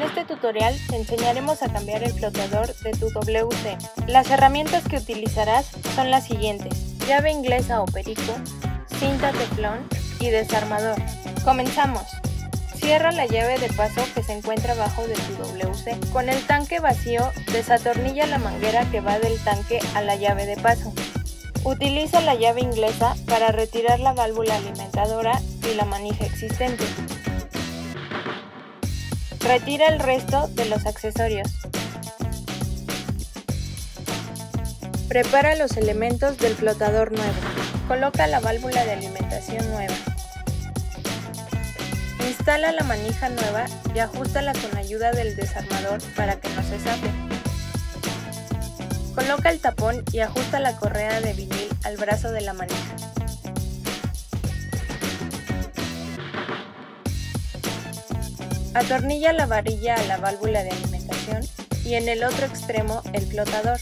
este tutorial te enseñaremos a cambiar el flotador de tu WC. Las herramientas que utilizarás son las siguientes: llave inglesa o perico, cinta teflón y desarmador. Comenzamos. Cierra la llave de paso que se encuentra abajo de tu WC. Con el tanque vacío, desatornilla la manguera que va del tanque a la llave de paso. Utiliza la llave inglesa para retirar la válvula alimentadora y la manija existente. Retira el resto de los accesorios. Prepara los elementos del flotador nuevo. Coloca la válvula de alimentación nueva. Instala la manija nueva y ajústala con ayuda del desarmador para que no se zafe. Coloca el tapón y ajusta la correa de vinil al brazo de la manija. Atornilla la varilla a la válvula de alimentación y en el otro extremo el flotador.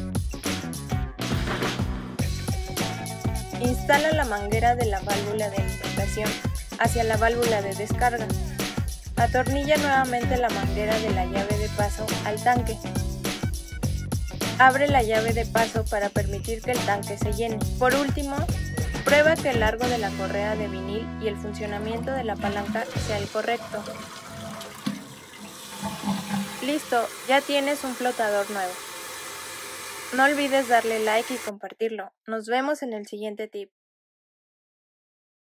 Instala la manguera de la válvula de alimentación hacia la válvula de descarga. Atornilla nuevamente la manguera de la llave de paso al tanque. Abre la llave de paso para permitir que el tanque se llene. Por último, prueba que el largo de la correa de vinil y el funcionamiento de la palanca sea el correcto. Listo, ya tienes un flotador nuevo. No olvides darle like y compartirlo. Nos vemos en el siguiente tip.